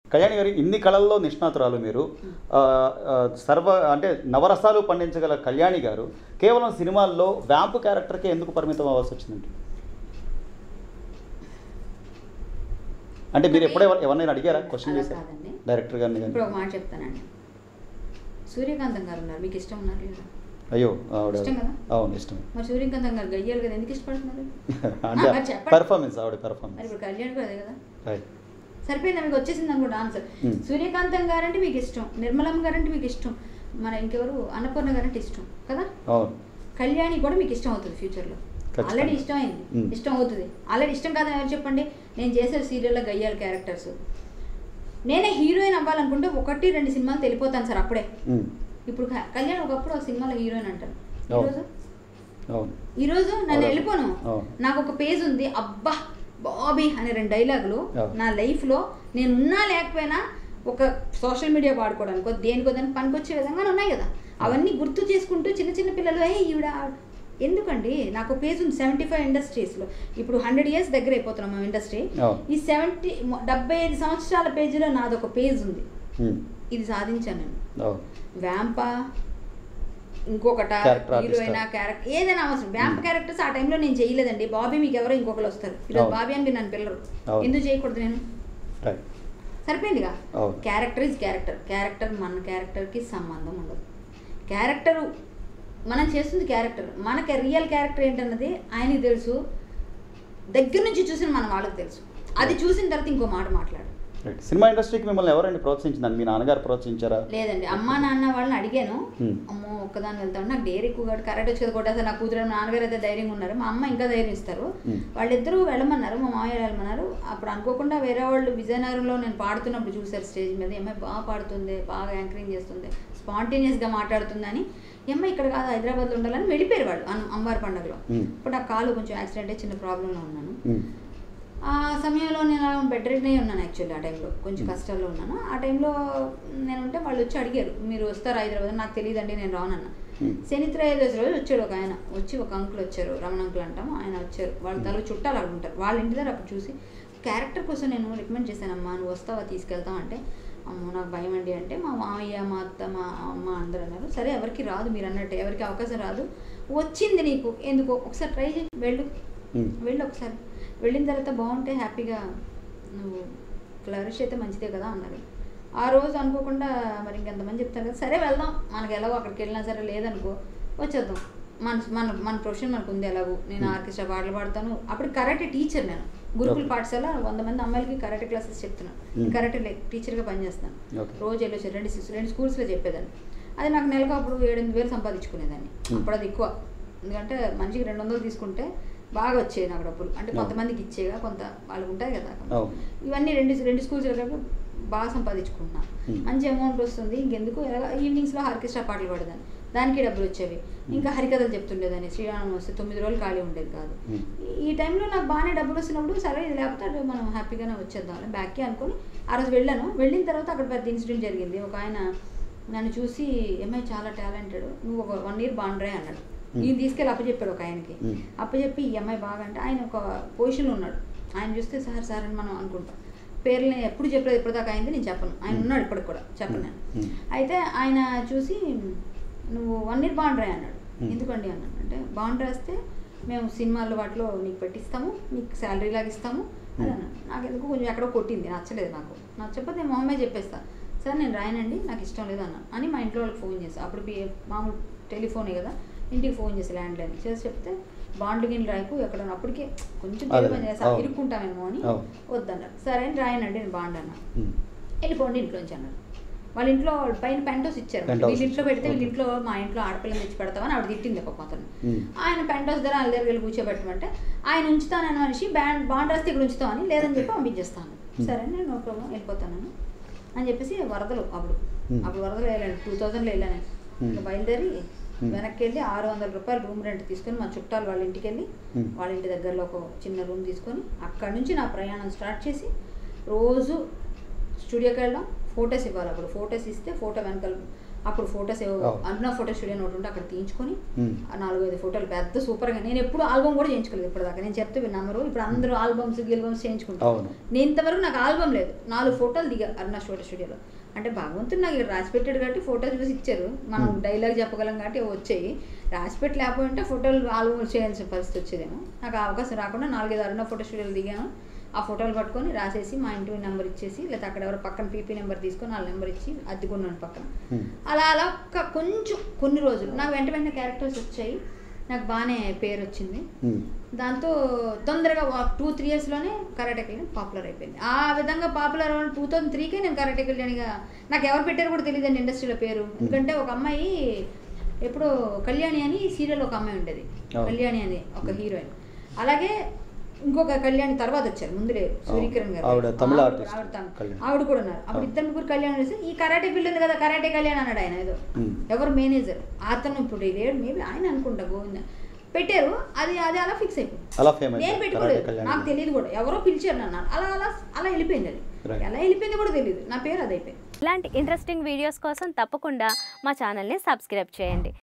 కళ్యాణి గారు, ఇన్ని కళల్లో నిష్ణాతురాలు మీరు, అంటే నవరసాలు పండించగల కళ్యాణి గారు కేవలం సినిమాల్లో వ్యాంపు క్యారెక్టర్కే ఎందుకు పరిమితం అవ్వాల్సి వచ్చిందండి? అంటే మీరు ఎప్పుడే ఎవరినైనా అడిగారా, క్వశ్చన్ చేశారు డైరెక్టర్ గారిని? ఇప్పుడు ఒక మాట చెప్తానండి, సూర్యకాంతం గారు ఉన్నారు, మీకు ఇష్టం ఉన్నారు లేదా? అయ్యో, ఇష్టం కదా? అవును, ఇష్టం. మరి సూర్యకాంతం గారు గయ్యాలి కదా, ఎందుకు ఇష్టపడుతున్నారు? పర్ఫార్మెన్స్, ఆవిడ పర్ఫార్మెన్స్. మరి ఇప్పుడు కళ్యాణ్ కూడా అదే కదా. రైట్, సరిపోయిందా? మీకు వచ్చేసింది అనుకోండి ఆన్సర్. సూర్యకాంతం గారంటే మీకు ఇష్టం, నిర్మలమ్మ గారంటే మీకు ఇష్టం, మన ఇంకెవరు అన్నపూర్ణ గారంటే ఇష్టం కదా. అవును. కళ్యాణి కూడా మీకు ఇష్టం అవుతుంది ఫ్యూచర్లో. ఆల్రెడీ ఇష్టం అయింది, ఇష్టం అవుతుంది. ఆల్రెడీ ఇష్టం కాదని ఎవరు చెప్పండి? నేను చేసే సీరియల్లో గయ్యాల క్యారెక్టర్స్, నేనే హీరోయిన్ అవ్వాలనుకుంటే 1-2 సినిమాలు తెలిపోతాను సార్ అప్పుడే. ఇప్పుడు కళ్యాణ్ ఒకప్పుడు ఒక సినిమాలో హీరోయిన్ అంటారు, ఈరోజు నన్ను వెళ్ళిపోను, నాకు ఒక పేజ్ ఉంది, అబ్బా బాబీ అనే 2 డైలాగులు నా లైఫ్లో నేను ఉన్నా లేకపోయినా ఒక సోషల్ మీడియా వాడుకోవడానికో దేనికో దానికి పనికొచ్చే విధంగానే ఉన్నాయి కదా. అవన్నీ గుర్తు చేసుకుంటూ చిన్న చిన్న పిల్లలు ఈవిడ ఎందుకండి, నాకు పేజ్ ఉంది 75 ఇండస్ట్రీస్లో. ఇప్పుడు 100 ఇయర్స్ దగ్గర అయిపోతున్నాం మా ఇండస్ట్రీ. ఈ 75 సంవత్సరాల పేజీలో నాదొక పేజ్ ఉంది, ఇది సాధించాను నేను. వ్యాంప ఇంకొకట హీరోయిన్ క్యారెక్టర్ ఏదైనా అవసరం, వ్యాంప్ క్యారెక్టర్స్ ఆ టైంలో నేను చేయలేదండి. బాబీ మీకు ఎవరో ఇంకొకరు వస్తారు, ఈరోజు బాబీ అని నన్ను పిల్లరు, ఎందుకు చేయకూడదు నేను? సరిపోయిందిగా. క్యారెక్టర్ ఇస్ క్యారెక్టర్, క్యారెక్టర్ మన క్యారెక్టర్కి సంబంధం ఉండదు. క్యారెక్టరు మనం చేస్తుంది క్యారెక్టర్, మనకి రియల్ క్యారెక్టర్ ఏంటన్నది ఆయనకి తెలుసు, దగ్గర నుంచి చూసిన మన వాళ్ళకి తెలుసు. అది చూసిన తర్వాత ఇంకో మాట మాట్లాడు. సినిమా ఇండస్ట్రీకి మిమ్మల్ని ఎవరండి ప్రోత్సహించిందని? మీ నాన్నగారు ప్రోత్సహించారా? లేదండి, అమ్మా నాన్న వాళ్ళని అడిగాను. అమ్మో ఒక్కదాన్ని వెళ్తాను, నాకు డైరీ ఎక్కువ కాబట్టి కరెక్ట్ వచ్చేది కూడా అసలు నా కూతురు నాన్నగారు అయితే ధైర్యంగా ఉన్నారు, మా అమ్మ ఇంకా ధైర్యం ఇస్తారు. వాళ్ళిద్దరూ వెళ్ళమన్నారు, మా మామయ్య వెళ్ళమన్నారు. అప్పుడు అనుకోకుండా వేరే వాళ్ళు విజయనగరంలో నేను పాడుతున్నప్పుడు చూశారు స్టేజ్ మీద, అమ్మాయి బాగా పాడుతుంది, బాగా యాంకరింగ్ చేస్తుంది, స్పాంటేనియస్గా మాట్లాడుతుందని. అమ్మాయి ఇక్కడ కాదు హైదరాబాద్లో ఉండాలని వెళ్ళిపోయారు వాళ్ళు అమ్మవారి పండుగలో. ఇప్పుడు నా కాలు కొంచెం యాక్సిడెంట్ అయ్యి చిన్న ప్రాబ్లంలో ఉన్నాను. ఆ సమయంలో నేను బెడ్ రెడ్నే ఉన్నాను, యాక్చువల్లీ ఆ టైంలో కొంచెం కష్టాల్లో ఉన్నాను. ఆ టైంలో నేను ఉంటే వాళ్ళు వచ్చి అడిగారు, మీరు వస్తారు హైదరాబాద్? నాకు తెలియదండి, నేను రానన్నా. శనిత్రయోదశి రోజు వచ్చాడు ఒక ఆయన, వచ్చి ఒక అంకుల్ వచ్చారు, రమణ అంకుల్ అంటాము, ఆయన వచ్చారు. వాళ్ళ తల చుట్టాలు అక్కడ ఉంటారు, వాళ్ళ ఇంటి దగ్గర అప్పుడు చూసి క్యారెక్టర్ కోసం నేను రికమెండ్ చేశానమ్మా, నువ్వు వస్తావా తీసుకెళ్తాం అంటే, అమ్మో నాకు భయం అండి అంటే, మా మామయ్య మా అత్త మా అమ్మ అందరూ అన్నారు, సరే ఎవరికి రాదు మీరు అన్నట్టు, ఎవరికి అవకాశం రాదు, వచ్చింది నీకు ఎందుకో ఒకసారి ట్రై చేయి, వెళ్ళు ఒకసారి, వెళ్ళిన తర్వాత బాగుంటే హ్యాపీగా నువ్వు ఫ్లరిష్ అయితే మంచిదే కదా అన్నారు. ఆ రోజు అనుకోకుండా మరి ఇంకెంతమంది చెప్తారు కదా, సరే వెళ్దాం, మనకు ఎలాగో అక్కడికి వెళ్ళినా సరే లేదనుకో వచ్చేద్దాం, మన మన మన ప్రొఫెషన్ మనకు ఉంది ఎలాగో. నేను ఆర్కెస్ట్రా పాటలు పాడతాను, అప్పుడు కరాటే టీచర్, నేను గురుకుల పాఠశాల 100 మంది అమ్మాయిలకి కరాటే క్లాసెస్ చెప్తున్నాను, కరాటే టీచర్గా పనిచేస్తాను. రోజు వెళ్ళొచ్చారు 2 స్కూల్స్లో చెప్పేదాన్ని. అది నాకు నెలకు అప్పుడు 7-8 వేలు సంపాదించుకునేదాన్ని. అప్పుడు అది ఎక్కువ, ఎందుకంటే మనిషికి 200 తీసుకుంటే బాగా వచ్చేది నాకు డబ్బులు. అంటే కొంతమందికి ఇచ్చేగా, కొంత వాళ్ళకి ఉంటాయి కదా. ఇవన్నీ 2 స్కూల్స్ బాగా సంపాదించుకుంటున్నా, మంచి అమౌంట్ వస్తుంది. ఇంకెందుకు ఈవినింగ్స్లో ఆర్కెస్ట్రా పాటలు పాడేదాన్ని, దానికి డబ్బులు వచ్చేవి. ఇంకా హరికథలు చెప్తుండేదాన్ని, శ్రీరామం వస్తే 9 రోజులు ఖాళీ ఉండేది కాదు. ఈ టైంలో నాకు బాగానే డబ్బులు వస్తున్నప్పుడు సరే ఇది లేకపోతే మనం హ్యాపీగానే వచ్చేద్దాం బ్యాక్కి అనుకుని ఆ రోజు వెళ్ళాను. వెళ్ళిన తర్వాత అక్కడ పెద్ద ఇన్సిడెంట్ జరిగింది. ఒక ఆయన నన్ను చూసి, అమ్మాయి చాలా టాలెంటెడ్, నువ్వు ఒక 1 year బాండ్రే అన్నాడు. ఈయన తీసుకెళ్ళి అప్పచెప్పాడు ఒక ఆయనకి. అప్పచెప్పి ఈ అమ్మాయి బాగా అంటే ఆయన ఒక పొజిషన్లో ఉన్నాడు. ఆయన చూస్తే సార్ అని మనం అనుకుంటాం. పేర్లు నేను ఎప్పుడు చెప్పలేదు, ఇప్పటిదాకా అయింది నేను చెప్పను, ఆయన ఉన్నాడు ఇప్పటికి కూడా చెప్పను నేను. అయితే ఆయన చూసి నువ్వు 1 year బాండ్ రాయి అన్నాడు. ఎందుకండి అన్నాడు. అంటే బాండ్ రాస్తే మేము సినిమాల్లో వాటిలో నీకు పెట్టిస్తాము, నీకు శాలరీ లాగా ఇస్తాము అని అన్నాడు. నాకు ఎందుకు కొంచెం ఎక్కడో కొట్టింది, నచ్చలేదు నాకు చెప్పకపోతే నేను మొహమ్మే చెప్పేస్తాను. సార్ నేను రాయనండి, నాకు ఇష్టం లేదు అన్నాను అని మా ఇంట్లో వాళ్ళకి ఫోన్ చేస్తాను. అప్పుడు మామూలు టెలిఫోనే కదా, ఇంటికి ఫోన్ చేసి ల్యాండ్లైన్ చేసి చెప్తే బాండ్లు గిన్నె రాయకు ఎక్కడ అప్పటికే కొంచెం పని చేస్తా ఇరుక్కుంటామేమో అని వద్దన్నారు. సరే అని రాయనండి నేను బాండ్ అన్నా. వెళ్ళిపోండి ఇంట్లోంచి అన్నారు. వాళ్ళ ఇంట్లో పైన పెంటోస్ ఇచ్చారు, వీళ్ళ ఇంట్లో పెడితే వీళ్ళ ఇంట్లో మా ఇంట్లో ఆడపిల్లని తెచ్చి పెడతామని ఆవిడ తిట్టింది ఒక అతను. ఆయన పెంటోస్ దగ్గర వాళ్ళ దగ్గర వెళ్ళి కూర్చోబెట్టమంటే ఆయన ఉంచుతానని మనిషి బాండ్ రాస్తే ఇక్కడ ఉంచుతామని, లేదని చెప్పి పంపించేస్తాను. సరే నేను నో ప్రాబ్లం వెళ్ళిపోతాను అని చెప్పేసి వరదలు అప్పుడు వరదలు వెళ్ళాను 2000లో వెళ్ళాను. ఇంకా బయలుదేరి వెనక్కి వెళ్ళి 600 రూపాయలు రూమ్ రెంట్ తీసుకొని మా చుట్టాలు వాళ్ళ ఇంటికి వెళ్ళి వాళ్ళ ఇంటి దగ్గరలో ఒక చిన్న రూమ్ తీసుకొని అక్కడి నుంచి నా ప్రయాణం స్టార్ట్ చేసి రోజు స్టూడియోకి వెళ్ళడం, ఫొటోస్ ఇవ్వాలి. అప్పుడు ఫొటోస్ ఇస్తే ఫోటో వెనకాల అప్పుడు ఫొటోస్ అన్న ఫోటో స్టూడియో ఒకటి ఉంటే అక్కడ తీయించుకొని ఆ 4-5 ఫోటోలు పెద్ద సూపర్గా. నేను ఎప్పుడు ఆల్బమ్ కూడా చేయించుకోలేదు ఇప్పటిదాకా. నేను చెప్తే విన్నాము ఇప్పుడు అందరూ ఆల్బమ్స్ చేయించుకుంటాను. నేను ఇంతవరకు నాకు ఆల్బమ్ లేదు. 4 ఫోటోలు దిగా అరుణ ఫోటో స్టూడియోలో. అంటే భగవంతుడు నాకు ఇక్కడ రాసి పెట్టాడు కాబట్టి ఫోటో చూసి ఇచ్చారు. మనం డైలాగ్ చెప్పగలం కాబట్టి వచ్చాయి. రాసి పెట్టి లేకపోతే ఫోటోలు ఆల్బమ్ చేయాల్సిన పరిస్థితి వచ్చేదేమో. నాకు ఆ అవకాశం రాకుండా 4-5 అరుణ ఫోటో స్టూడియోలు దిగాను. ఆ ఫోటోలు పట్టుకొని రాసేసి మా ఇంటి నెంబర్ ఇచ్చేసి, లేకపోతే అక్కడ ఎవరో పక్కన పీపీ నెంబర్ తీసుకొని వాళ్ళ నెంబర్ ఇచ్చి అద్దుకున్నాను పక్కన. అలా కొంచెం కొన్ని రోజులు నాకు వెంటనే క్యారెక్టర్స్ వచ్చాయి. నాకు బాగానే పేరు వచ్చింది. దాంతో తొందరగా 2-3 ఇయర్స్లోనే కరాటే కళ్యాణి పాపులర్ అయిపోయింది. ఆ విధంగా పాపులర్ 2003కే నేను కరాటే కళ్యాణిగా, నాకు ఎవరు పెట్టారు కూడా తెలియదండి ఇండస్ట్రీలో పేరు. ఎందుకంటే ఒక అమ్మాయి ఎప్పుడో కళ్యాణి అని సీరియల్ ఒక అమ్మాయి ఉండేది, కళ్యాణి అని ఒక హీరోయిన్. అలాగే ఇంకొక కళ్యాణి తర్వాత వచ్చారు, ముందు లేరు, సూర్యకిరణ్ గారు, ఆవిడ కూడా ఉన్నారు. అప్పుడు 2-3 కళ్యాణ్ వేసి ఈ కరాటే ఫీల్డ్ ఉంది కదా కరాటే కళ్యాణ్ అన్నాడు ఆయన. ఏదో ఎవరు మేనేజర్ అతను ఇప్పుడు లేడు, మేబీ ఆయన అనుకుంటా గోవింద పెట్టారు. అది అలా ఫిక్స్ అయిపోయింది. నేను పెట్టుకోలేదు, నాకు తెలియదు కూడా, ఎవరో పిలిచారు నన్ను. అలా వెళ్ళిపోయింది. అది ఎలా వెళ్ళిపోయింది కూడా తెలియదు, నా పేరు అది అయిపోయింది. ఇలాంటి ఇంట్రెస్టింగ్ వీడియోస్ కోసం తప్పకుండా మా ఛానల్ని సబ్స్క్రైబ్ చేయండి.